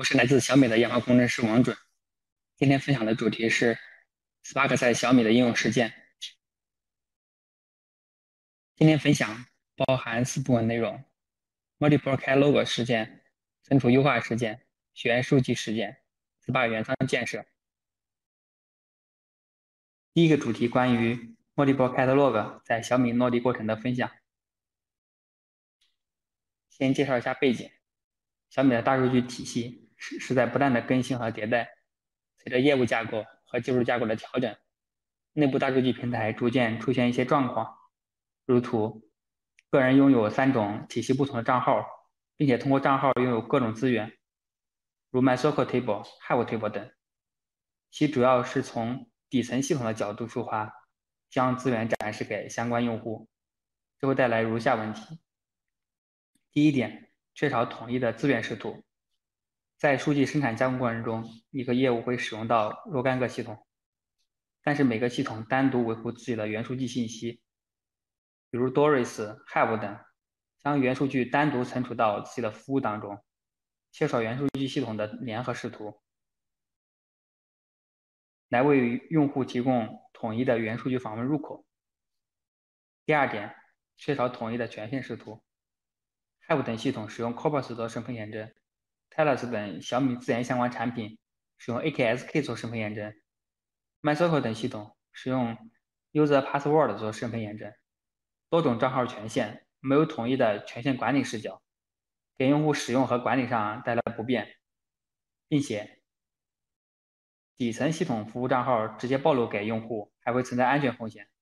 我是来自小米的研发工程师王准。今天分享的主题是 Spark 在小米的应用实践。今天分享包含4部分内容：Multiple Keylog 实践、存储优化实践、学员数据实践、Spark 原仓建设。第一个主题关于 Multiple Keylog 在小米落地过程的分享。先介绍一下背景。小米的大数据体系是在不断的更新和迭代，随着业务架构和技术架构的调整，内部大数据平台逐渐出现一些状况，如图，个人拥有3种体系不同的账号，并且通过账号拥有各种资源，如 MySQL Table、Hive Table 等。其主要是从底层系统的角度出发，将资源展示给相关用户，这会带来如下问题。第一点，缺少统一的资源视图。在数据生产加工过程中，一个业务会使用到若干个系统，但是每个系统单独维护自己的元数据信息，比如 Doris、Hive 等，将元数据单独存储到自己的服务当中，缺少元数据系统的联合视图，来为用户提供统一的元数据访问入口。第二点，缺少统一的权限视图。Hive 等系统使用 Corpus 做身份验证 ，Talos 等小米自研相关产品使用 AKSK 做身份验证 ，MySQL 等系统使用 User Password 做身份验证。多种账号权限，没有统一的权限管理视角，给用户使用和管理上带来不便，并且底层系统服务账号直接暴露给用户，还会存在安全风险。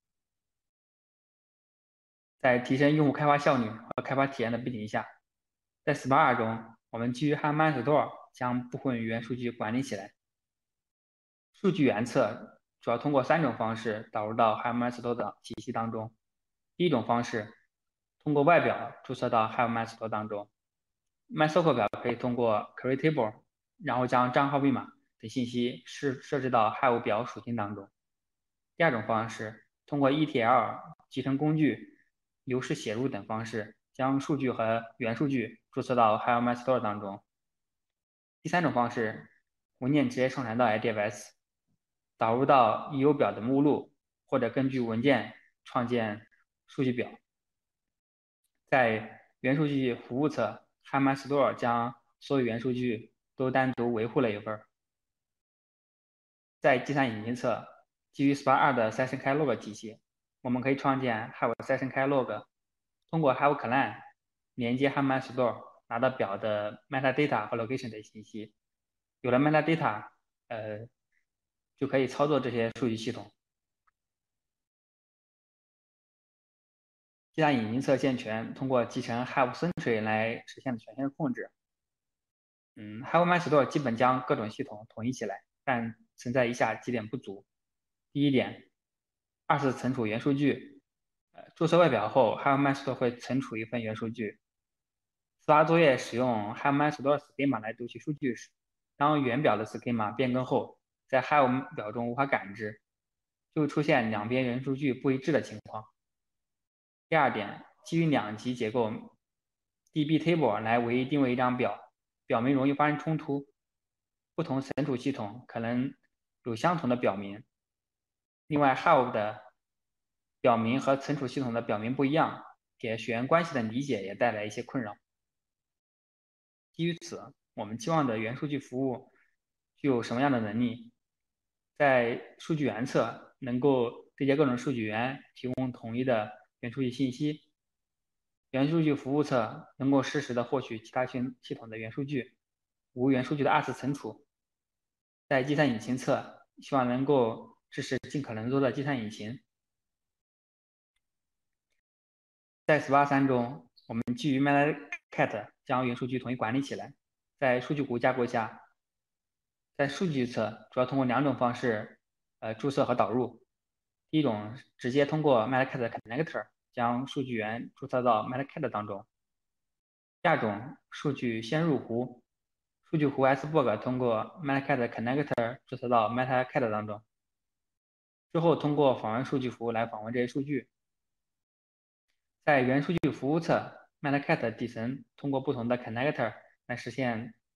在提升用户开发效率和开发体验的背景下，在 Spark 中，我们基于 HiveMyStore Store 将部分元数据管理起来。数据源册主要通过3种方式导入到 HiveMyStore 的体系当中。第一种方式，通过外表注册到 HiveMyStore 当中。MySQL 表可以通过 CreateTable， 然后将账号密码等信息设置到 Hive 表属性当中。第二种方式，通过 ETL 集成工具、流式写入等方式，将数据和元数据注册到 HiveMyStore 当中。第三种方式，文件直接上传到 IDFS， 导入到 EU 表的目录，或者根据文件创建数据表。在元数据服务侧 HiveMyStore 将所有元数据都单独维护了一份。在计算引擎侧，基于 Spark 2的 Session Keylog 体系，我们可以创建 Hive Session Keylog， 通过 Hive Client 连接 HiveMyStore， 拿到表的 metadata 和 location 的信息。有了 metadata，就可以操作这些数据系统。计算引擎侧健全，通过集成 Hive Sentry 来实现权限控制。HiveMyStore 基本将各种系统统一起来，但存在以下几点不足。第一点，二次存储元数据。注册外表后 HiveMyStore 会存储一份元数据。Spark 作业使用 HiveMyStore Schema 来读取数据时，当原表的 Schema 变更后，在 Hive 表中无法感知，就会出现两边元数据不一致的情况。第二点，基于2级结构 DB-Table 来唯一定位一张表，表名容易发生冲突。不同存储系统可能有相同的表名。另外 Hive 的表名和存储系统的表名不一样，给血缘关系的理解也带来一些困扰。基于此，我们期望的元数据服务具有什么样的能力？在数据源侧能够对接各种数据源，提供统一的元数据信息。元数据服务侧能够实时的获取其他系统的元数据，无元数据的二次存储。在计算引擎侧，希望能够支持尽可能多的计算引擎。在 Spark 3中，我们基于 Metacat 将元数据统一管理起来。在数据库架构下，在数据侧主要通过2种方式注册和导入。第一种，直接通过 Metacat Connector 将数据源注册到 Metacat 当中。第二种，数据先入湖，数据湖 Sburg 通过 Metacat Connector 注册到 Metacat 当中，之后通过访问数据服务来访问这些数据。在元数据服务侧 ，Metacat 底层通过不同的 Connector 来实现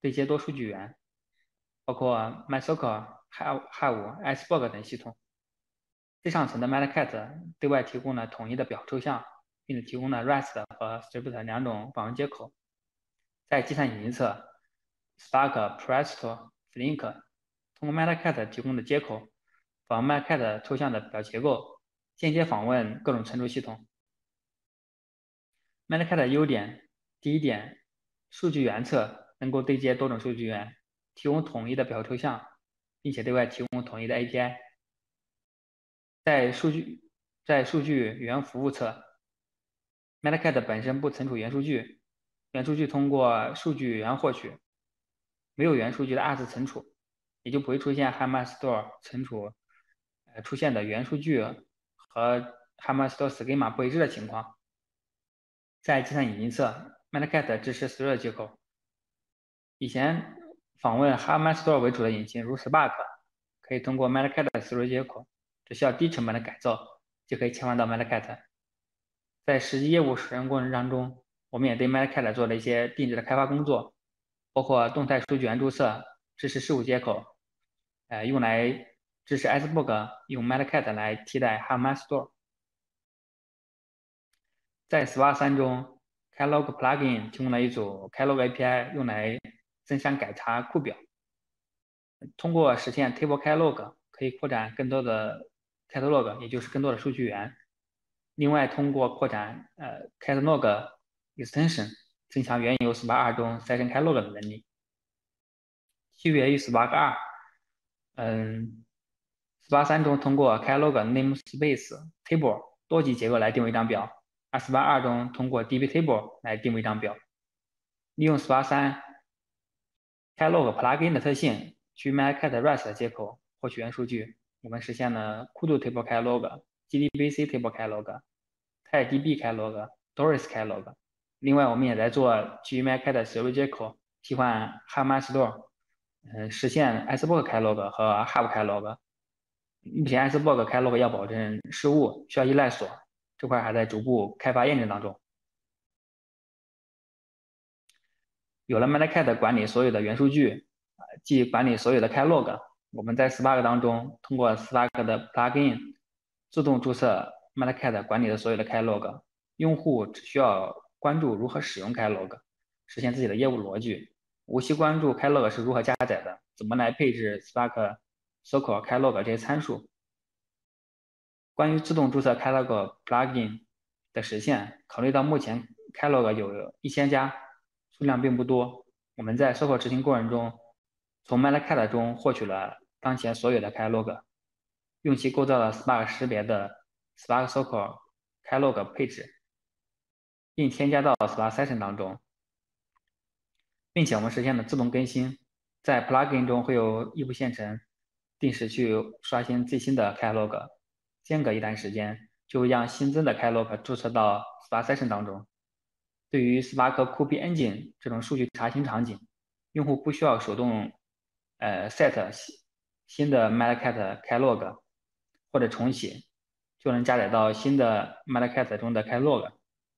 对接多数据源，包括 MySQL、Hive、Iceberg 等系统。最上层的 Metacat 对外提供了统一的表抽象，并且提供了 REST 和 Script 两种访问接口。在计算引擎侧 ，Spark、Presto、Flink 通过 Metacat 提供的接口，访问 Metacat 抽象的表结构，间接访问各种存储系统。Metacat 的优点，第一点，数据源侧能够对接多种数据源，提供统一的表抽象，并且对外提供统一的 API。在数据源服务侧，Metacat 本身不存储元数据，元数据通过数据源获取，没有元数据的二次存储，也就不会出现 HiveMyStore 存储出现的元数据和 HiveMyStore schema 不一致的情况。在计算引擎侧 ，Metacat 支持 Thread 接口。以前访问 HiveMyStore 为主的引擎，如 Spark，可以通过 Metacat 的 Thread 接口，只需要低成本的改造，就可以切换到 Metacat。在实际业务使用过程当中，我们也对 Metacat 做了一些定制的开发工作，包括动态数据源注册，支持事务接口，用来支持 Iceberg 用 Metacat 来替代 HiveMyStore。在 Spark 3中 ，Catalog Plugin 提供了一组 Catalog API，用来增删改查库表。通过实现 Table Catalog，可以扩展更多的 Catalog，也就是更多的数据源。另外，通过扩展Catalog Extension，增强原有 Spark 2中 Session Catalog 的能力。区别于 Spark 2，Spark 3中通过 Catalog Namespace Table 多级结构来定位一张表，而 Spark 2中通过 DB Table 来定位一张表。利用 Spark 3 Catalog Plugin 的特性，去 Metacat REST 接口获取元数据，我们实现了 Kudu Table Catalog、JDBC Table Catalog、TiDB Catalog、Doris Catalog。另外，我们也在做基于 Metacat 协作接口替换 HiveMyStore，实现 Iceberg Catalog 和 Hive Catalog。目前 Iceberg Catalog 要保证失误，需要依赖锁，这块还在逐步开发验证当中。有了 Metacat 管理所有的元数据，即管理所有的开 log，我们在 Spark 当中通过 Spark 的 plugin 自动注册 Metacat 管理的所有的开 log，用户只需要关注如何使用开 log，实现自己的业务逻辑，无需关注开 log 是如何加载的，怎么来配置 Spark Circle 开 log 这些参数。关于自动注册开 log plugin 的实现，考虑到目前开 log 有1000家，数量并不多。我们在 Circle 执行过程中，从 Metacat 中获取了当前所有的开 log，用其构造了 Spark 识别的 Spark Circle 开 log 配置，并添加到 Spark Session 当中，并且我们实现了自动更新，在 plugin 中会有异步线程，定时去刷新最新的开 log，间隔一段时间就会让新增的开 log 注册到 Spark Session 当中。对于 Spark Copy Engine 这种数据查询场景，用户不需要手动set 新的 Metacat 开 log 或者重启，就能加载到新的 Metacat 中的开 log。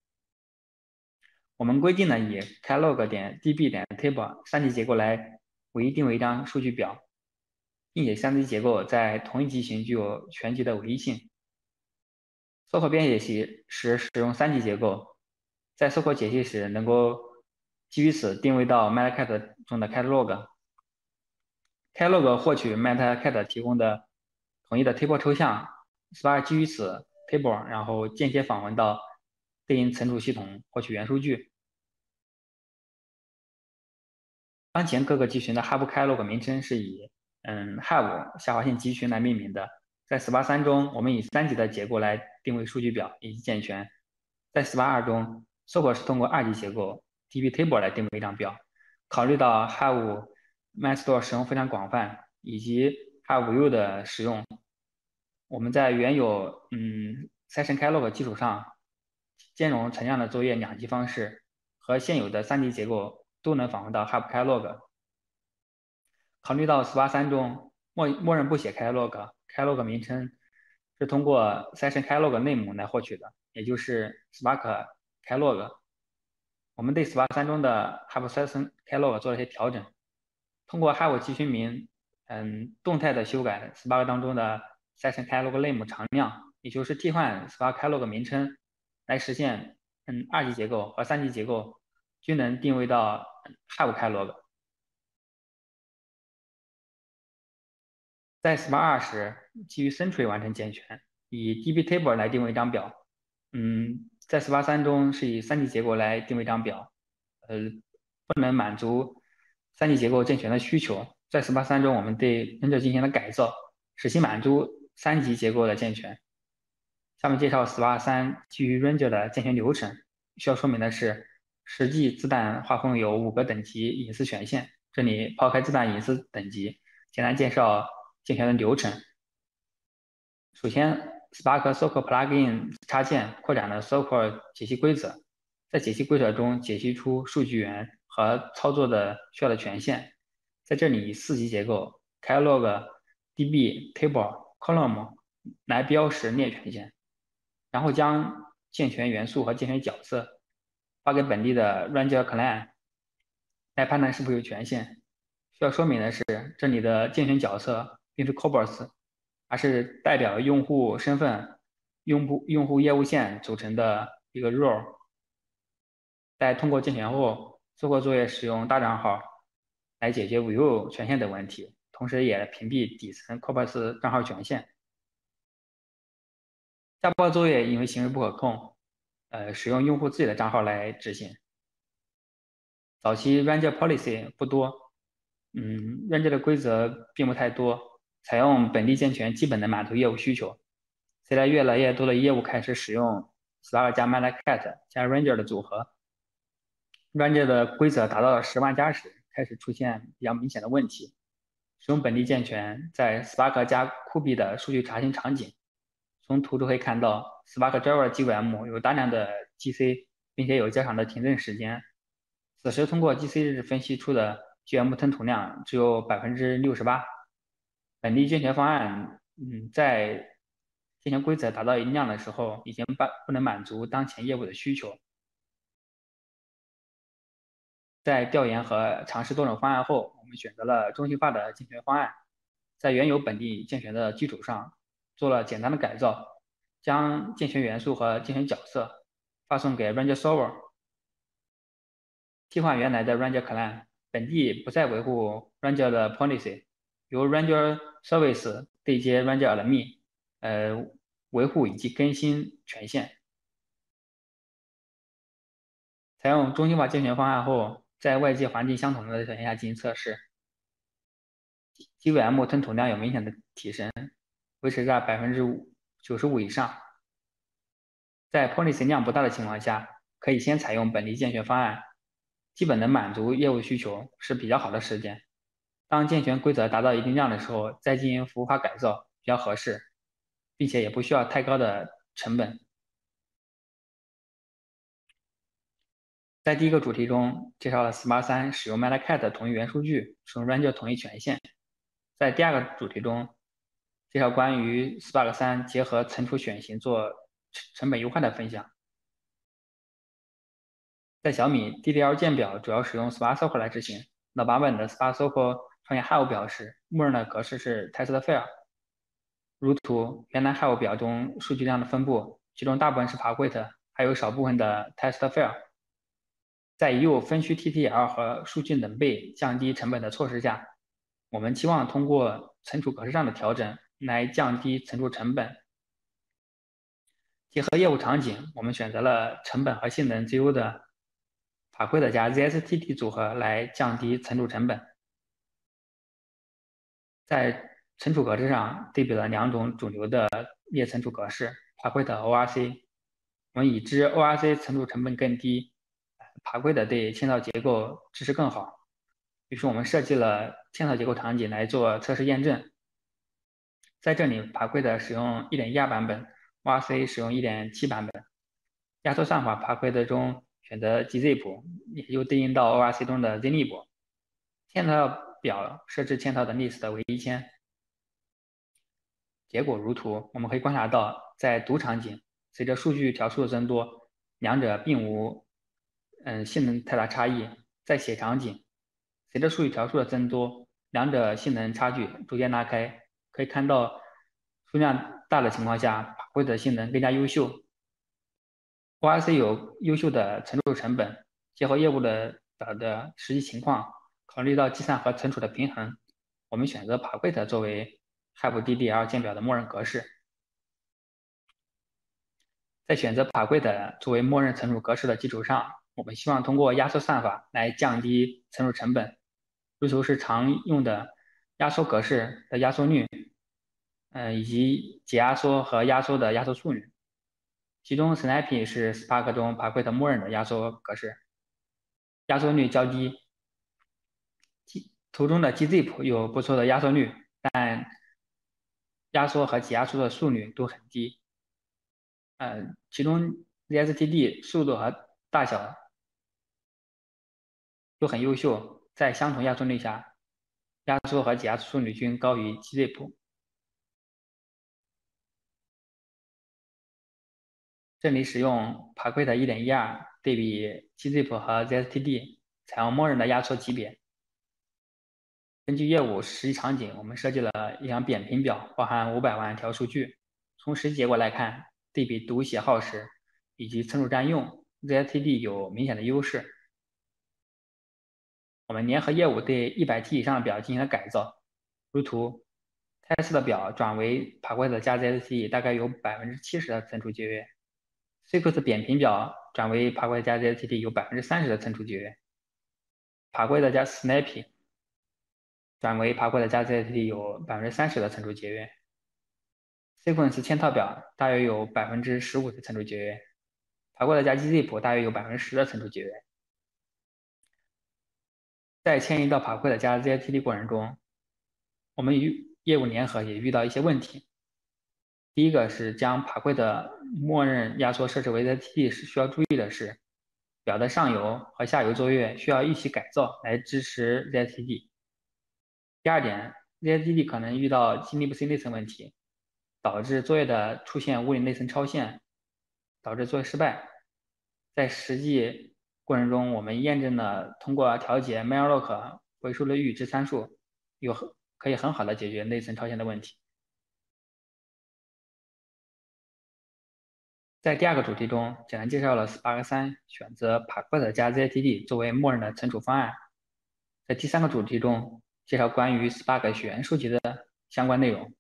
我们规定了以开 log 点 db 点 table 3级结构来唯一定位一张数据表，并且3级结构在同一集群具有全局的唯一性。SQL 编写时使用3级结构，在 SQL 解析时能够基于此定位到 Metacat 中的开 log。开 log 获取 Metacat 提供的统一的 table 抽象 ，Spark 基于此 table，然后间接访问到对应存储系统获取元数据。当前各个集群的 Hive 开 log 名称是以Hive 下划线集群来命名的。在 Spark 3中，我们以3级的结构来定位数据表以及健全。在 Spark 2中，SQL 是通过2级结构 DB Table 来定位一张表。考虑到 Hive MyStore 使用非常广泛，以及 Hive View 的使用，我们在原有Session 开 log 基础上，兼容存量的作业2级方式和现有的3级结构都能访问到 Hive 开 log。考虑到 Spark 3中默认不写开 log，开 log 名称是通过 Session 开 log name 来获取的，也就是 Spark 开 log。 我们对 SPA3中的 Have Session Keylog 做了一些调整，通过 Have 集群名，动态的修改 Spark 当中的 Session Keylog name 常量，也就是替换 Spark Keylog 名称，来实现二级结构和三级结构均能定位到 Have Keylog。在 SPA2 时，基于 Sentry 完成健全，以 dbTable 来定位张表。在 SPA3 中是以三级结构来定位张表，不能满足三级结构健全的需求。在 SPA3 中，我们对 Ranger 进行了改造，使其满足三级结构的健全。下面介绍 SPA3 基于 Ranger 的健全流程。需要说明的是，实际子弹划分有5个等级隐私权限。这里抛开子弹隐私等级，简单介绍健全的流程。首先，Spark Circle Plugin 插件扩展了 Circle 解析规则，在解析规则中解析出数据源和操作的需要的权限。在这里以4级结构 Keylog、DB、Table、Column 来标识列权限，然后将健全元素和健全角色发给本地的 Ranger Client 来判断是否有权限。需要说明的是，这里的健全角色并非 Cobors，而是代表用户身份、用户业务线组成的一个 role。在通过健全后，做过作业使用大账号来解决 view 权限等问题，同时也屏蔽底层 Cobors 账号权限。下播作业因为行为不可控，使用用户自己的账号来执行。早期 Ranger Policy 不多，Ranger 的规则并不太多，采用本地健全基本能满足业务需求。随着越来越多的业务开始使用 Spark 加 Malacat 加 Ranger 的组合，Ranger 的规则达到了10万加时，开始出现比较明显的问题。使用本地健全在 Spark 加 Kubi 的数据查询场景，从图中可以看到 Spark Driver GVM 有大量的 GC，并且有较长的停顿时间。此时通过 GC 日分析出的 GVM 吞吐量只有68%。本地健全方案，在健全规则达到一定量的时候，已经不能满足当前业务的需求。在调研和尝试多种方案后，我们选择了中心化的健全方案，在原有本地健全的基础上做了简单的改造，将健全元素和健全角色发送给 Ranger Server，替换原来的 Ranger Client，本地不再维护 Ranger 的 Policy，由 Ranger Service 对接 Ranger Admin，维护以及更新权限。采用中心化健全方案后，在外界环境相同的条件下进行测试，GVM 吞吐量有明显的提升，维持在95%以上。在 policy 量不大的情况下，可以先采用本地健全方案，基本能满足业务需求是比较好的时间。当健全规则达到一定量的时候，再进行服务化改造比较合适，并且也不需要太高的成本。在第一个主题中，介绍了 SPA3 使用 Malacat 统一元数据，使用 Ranger 统一权限。在第二个主题中，介绍关于 Spark3 结合存储选型做成本优化的分享。在小米 DDL 建表主要使用 Spark Circle 来执行，老版本的 Spark Circle 创建 Have 表示，默认的格式是 test file。如图，原来 Have 表中数据量的分布，其中大部分是 Parquet，还有少部分的 test file。在已有分区 TTL 和数据冷备降低成本的措施下，我们期望通过存储格式上的调整来降低存储成本。结合业务场景，我们选择了成本和性能最优的法规的加 ZSTT 组合来降低存储成本。在存储格式上对比了2种主流的列存储格式 Parquet 和 ORC。我们已知 ORC 存储成本更低，Parquet 对嵌套结构支持更好。于是我们设计了嵌套结构场景来做测试验证。在这里，Parquet 使用 1.12 版本 ，ORC 使用 1.7 版本。压缩算法 Parquet 中选择 gzip， 也就对应到 ORC 中的 zlib。嵌套表设置嵌套的 list 为1000。结果如图，我们可以观察到，在读场景，随着数据条数的增多，两者并无性能太大差异。在写场景，随着数据条数的增多，两者性能差距逐渐拉开。可以看到，数量大的情况下，爬柜的性能更加优秀。ORC 有优秀的存储成本，结合业务的实际情况，考虑到计算和存储的平衡，我们选择 Parquet 作为 HYPE DDL 键表的默认格式。在选择 Parquet 作为默认存储格式的基础上，我们希望通过压缩算法来降低存储成本，如图是常用的压缩格式的压缩率，以及解压缩和压缩的压缩速率。其中 Snappy 是 Spark 中 Parquet 默认的压缩格式，压缩率较低。图中的 gzip 有不错的压缩率，但压缩和解压缩的速率都很低。其中 zstd 速度和大小都很优秀，在相同压缩率下，压缩和解压缩速率均高于 gzip。这里使用 Parquet 1.12对比 gzip 和 zstd，采用默认的压缩级别。根据业务实际场景，我们设计了一张扁平表，包含500万条数据。从实际结果来看，对比读写耗时以及存储占用 ，zstd 有明显的优势。我们联合业务对100T 以上的表进行了改造，如图，test 的表转为 Parquet 加 zstd 大概有70%的存储节约 ，Sequence 扁平表转为 Parquet 加 zstd 有30%的存储节约 ，Parquet 加 Snappy 转为 Parquet 加 zstd 有30%的存储节约。Sequence 嵌套表大约有15%的存储节约，Parquet 加 gzip 大约有10%的存储节约。在迁移到 Parquet 加 zstd 过程中，我们与业务联合也遇到一些问题。第一个是将 Parquet 的默认压缩设置为 zstd 时需要注意的是，表的上游和下游作业需要一起改造来支持 zstd。第二点 ，zstd 可能遇到libc 内存问题，导致作业的出现物理内存超限，导致作业失败。在实际过程中，我们验证了通过调节 malloc 回收的预知参数，可以很好的解决内存超限的问题。在第二个主题中，简单介绍了 Spark 3选择 Parquet 加 zstd 作为默认的存储方案。在第三个主题中，介绍关于 Spark 血缘数据的相关内容。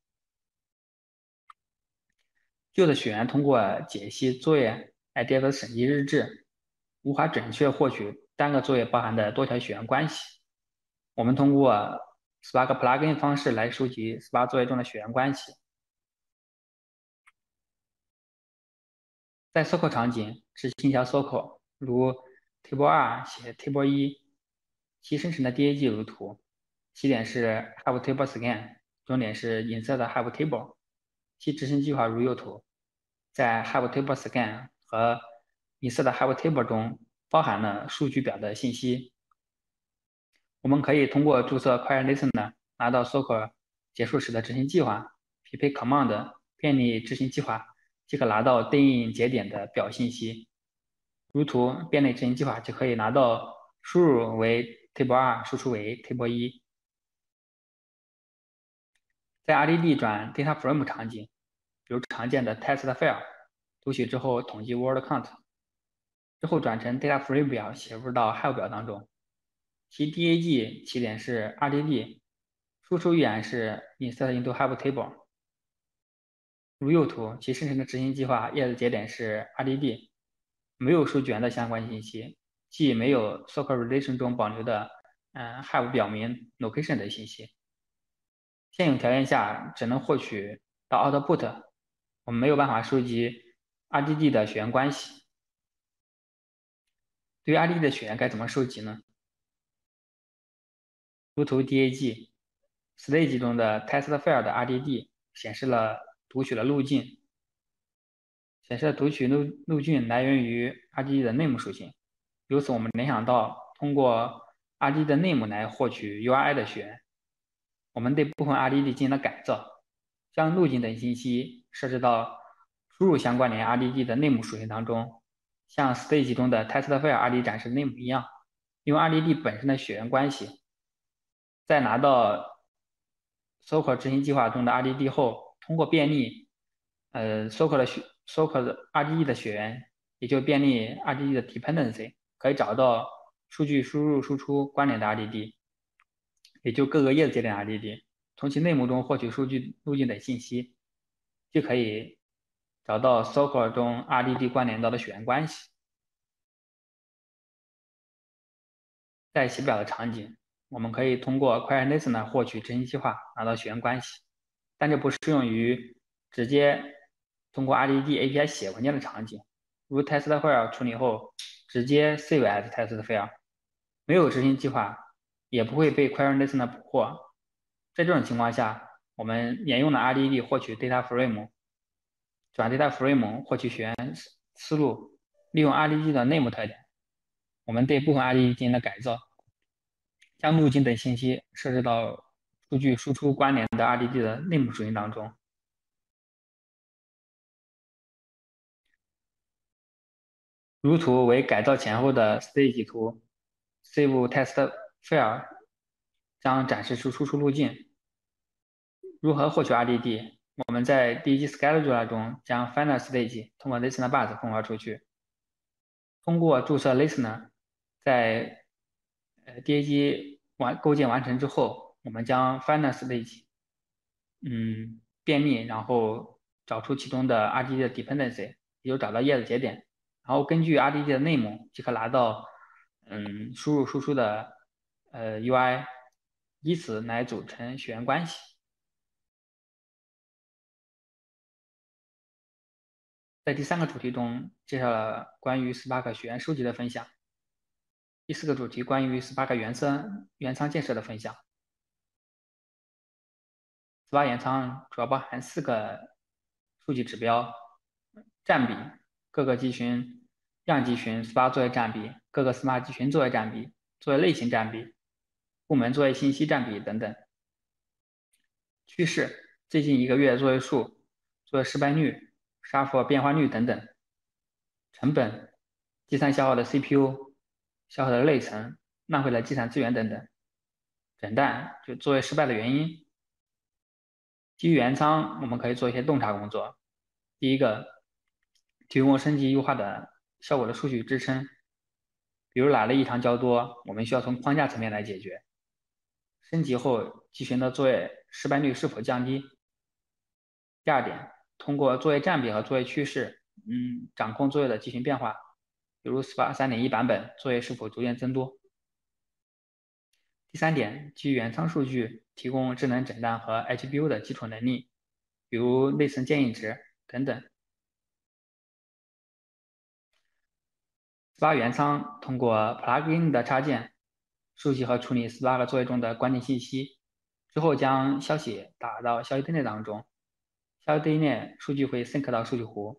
旧的血缘通过解析作业 IDF 的审计日志，无法准确获取单个作业包含的多条血缘关系。我们通过 Spark Plugin 方式来收集 Spark 作业中的血缘关系。在 Circle 场景执行一条 Circle，如 Table2 写 Table1，其生成的 DAG 如图，起点是 Have Table Scan，终点是 Insert Have Table，其执行计划如右图。在 Have Table Scan 和 Insert Have Table 中包含了数据表的信息。我们可以通过注册 Query Listener 拿到 Circle 结束时的执行计划，匹配 Command 便利执行计划，即可拿到对应节点的表信息。如图，便利执行计划就可以拿到输入为 Table2，输出为 Table1。在 RDD 转 Data Frame 场景，比如常见的 Test File，读取之后统计 Word Count，之后转成 Data Frame 表写入到 Have 表当中。其 DAG 起点是 RDD，输出语言是 Insert into Have Table。如右图，其生成的执行计划叶子节点是 RDD，没有数据源的相关信息，既没有 Circle Relation 中保留的Have 表明 Location 的信息。现有条件下只能获取到 Output，我们没有办法收集 RDD 的血缘关系。对于 RDD 的血缘该怎么收集呢？如图 DAG，Stage 中的 Test File 的 RDD 显示了读取的路径，显示的读取路径来源于 RDD 的 name 属性。由此我们联想到通过 RDD 的 name 来获取 URI 的血缘。我们对部分 RDD 进行了改造，将路径等信息设置到输入相关联 RDD 的 name 属性当中， 像 Stage 中的 TestFire RD 展示的内幕一样，用 RDD 本身的血缘关系，在拿到 Socal 执行计划中的 RDD 后，通过便利Socal 的 RDD 的血缘，也就便利 RDD 的 dependency，可以找到数据输入输出关联的 RDD，也就各个叶子节点 RDD，从其内幕中获取数据路径等信息，就可以找到 Socal 中 RDD 关联到的血缘关系。在写表的场景，我们可以通过 Query Listener 获取执行计划，拿到血缘关系，但这不适用于直接通过 RDD API 写文件的场景，如 TestFire 处理后直接 save as TestFire，没有执行计划也不会被 Query Listener 捕获。在这种情况下，我们沿用了 RDD 获取 data frame，转 data frame 获取血缘思路，利用 RDD 的内幕特点，我们对部分 RDD 进行了改造。将路径等信息设置到数据输出关联的 RDD 的内部属性当中。如图为改造前后的 stage 图 ，save test file 将展示出输出路径。如何获取 RDD？我们在第一级 scheduler 中将 final stage 通过 listener bus 分发出去，通过注册 listener，在DAG 构建完成之后，我们将 final stage 便利，然后找出其中的 RDD 的 dependency，也就找到叶子节点，然后根据 RDD 的内幕即可拿到输入输出的UI，以此来组成血缘关系。在第三个主题中介绍了关于 Spark 血缘收集的分享。第四个主题关于 Spark 原仓建设的分享。Spark 原仓主要包含4个数据指标：占比、各个集群、样集群 Spark 作业占比、各个 Spark 集群作业占比、作业类型占比、部门作业信息占比等等。趋势：最近1个月作业数、作业失败率、杀佛变换率等等。成本：计算消耗的 CPU、消耗的内存、浪费了计算资源等等。诊断：就作业失败的原因。基于原仓，我们可以做一些洞察工作。第一个，提供升级优化的效果的数据支撑，比如哪类异常较多，我们需要从框架层面来解决。升级后集群的作业失败率是否降低？第二点，通过作业占比和作业趋势，掌控作业的集群变化，比如 Spark 3.1版本作业是否逐渐增多。第三点，基于原仓数据提供智能诊断和 HBU 的基础能力，比如内存建议值等等。Spark 原仓通过 plugin 的插件，收集和处理 Spark 作业中的关键信息，之后将消息打到消息队列当中，消息队列数据会 sync 到数据湖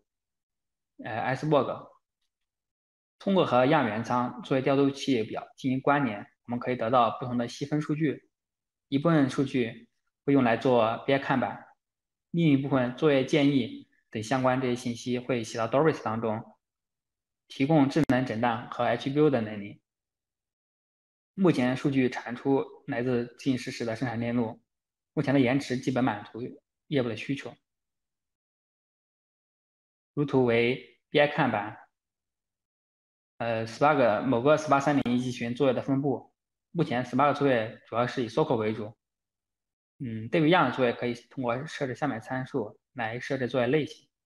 ，Iceberg。通过和样原仓作业调度器表进行关联，我们可以得到不同的细分数据。一部分数据会用来做 BI 看板，另一部分作业建议等相关这些信息会写到 Doris 当中，提供智能诊断和 HBU 的能力。目前数据产出来自进行实时的生产链路，目前的延迟基本满足业务的需求。如图为 BI 看板，Spark 某个 Spark 3.1集群作业的分布。目前 Spark 作业主要是以 Socal 为主。对于样的作业可以通过设置下面参数来设置作业类型。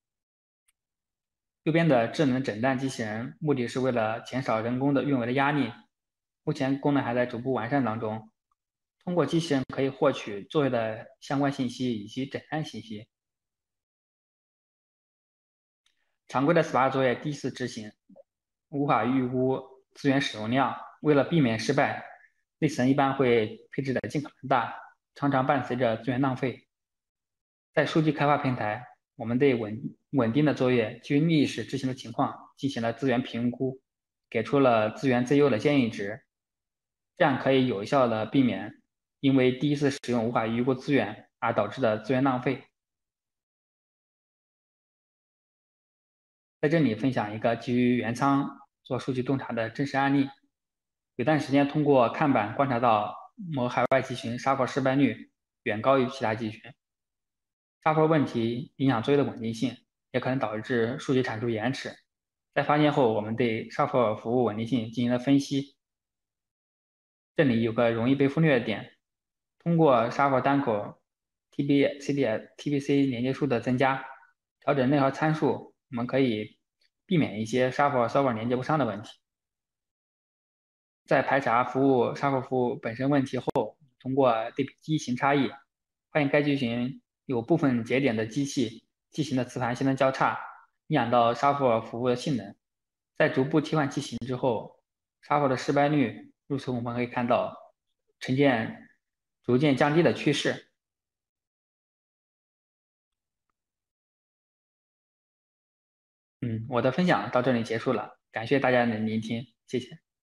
右边的智能诊断机器人目的是为了减少人工的运维的压力，目前功能还在逐步完善当中。通过机器人可以获取作业的相关信息以及诊断信息。常规的 Spark 作业第一次执行，无法预估资源使用量。为了避免失败，内存一般会配置的尽可能大，常常伴随着资源浪费。在数据开发平台，我们对稳定的作业基于历史执行的情况进行了资源评估，给出了资源最优的建议值，这样可以有效的避免因为第一次使用无法预估资源而导致的资源浪费。 在这里分享一个基于原仓做数据洞察的真实案例。有段时间通过看板观察到某海外集群杀破失败率远高于其他集群，杀破问题影响作业的稳定性，也可能导致数据产出延迟。在发现后，我们对杀破服务稳定性进行了分析。这里有个容易被忽略的点，通过杀破单口 TBC 连接数的增加，调整内核参数，我们可以避免一些杀破 server 连接不上的问题。在排查杀破服务本身问题后，通过对比机型差异，发现该机型有部分节点的机型的磁盘性能较差，影响到杀破服务的性能。在逐步替换机型之后，杀破的失败率，如此我们可以看到呈现逐渐降低的趋势。我的分享到这里结束了，感谢大家的聆听，谢谢。